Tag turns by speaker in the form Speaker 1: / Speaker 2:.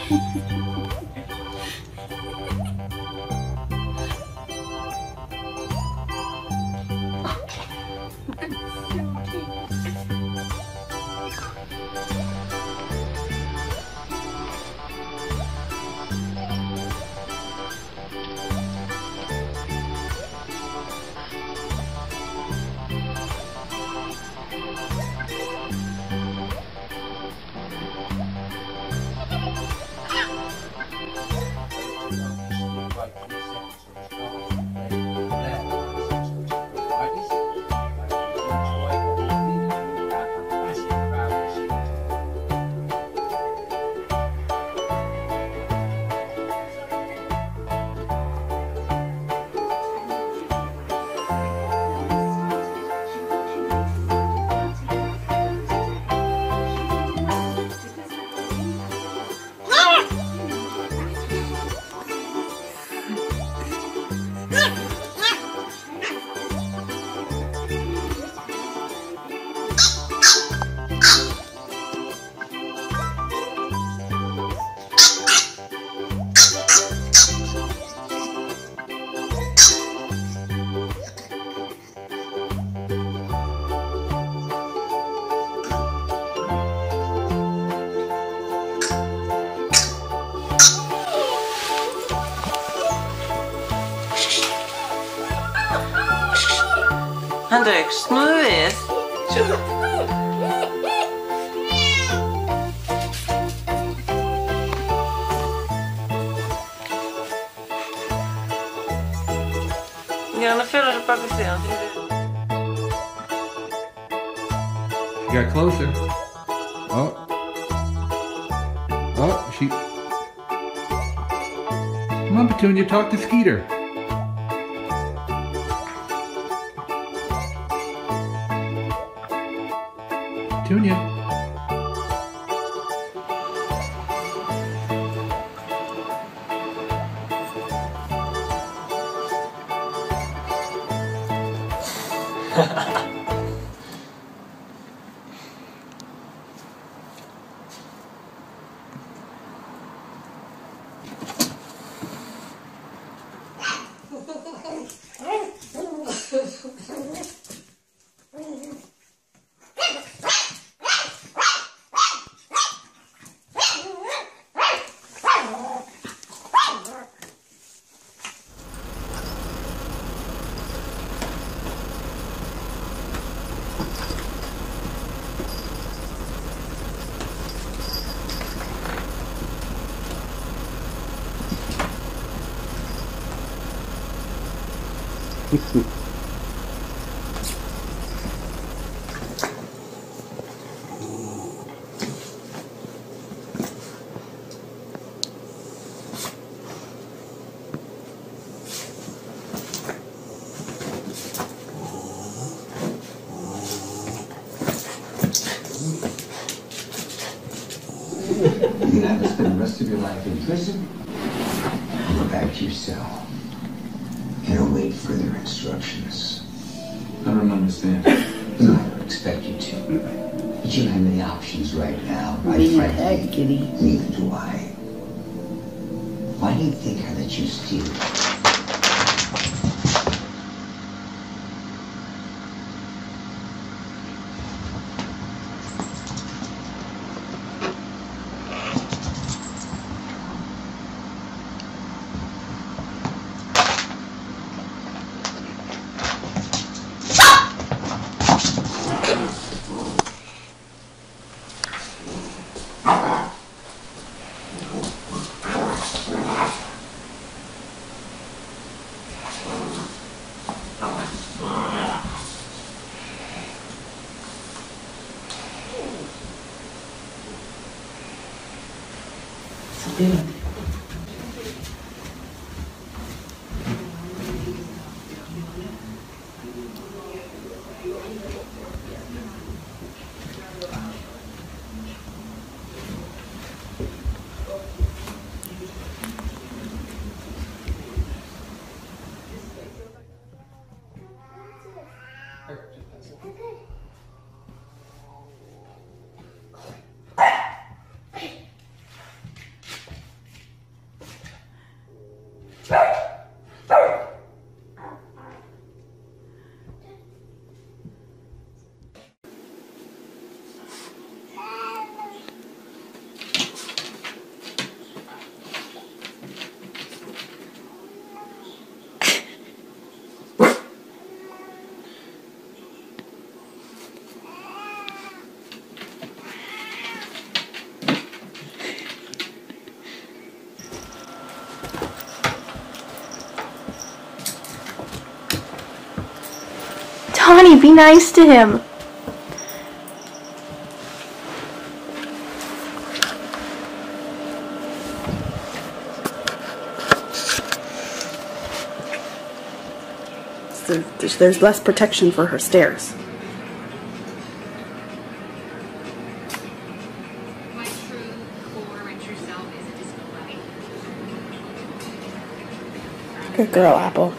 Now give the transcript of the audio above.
Speaker 1: Hendrik, smooth. Gärna fylla det pakistan.
Speaker 2: You got closer. Oh. Oh, she... Come on, Petunia, talk to Skeeter. Petunia.
Speaker 3: You have to spend the rest of your life in prison, or go back to your cell and await further instructions.
Speaker 2: I don't understand.
Speaker 3: No, I don't expect you to. But you don't have many options right now. Frankly, neither do I. Why do you think I let you steal it?
Speaker 1: Yeah.
Speaker 4: Connie, be nice to him. So there's less protection for her stairs. Good girl, Apple.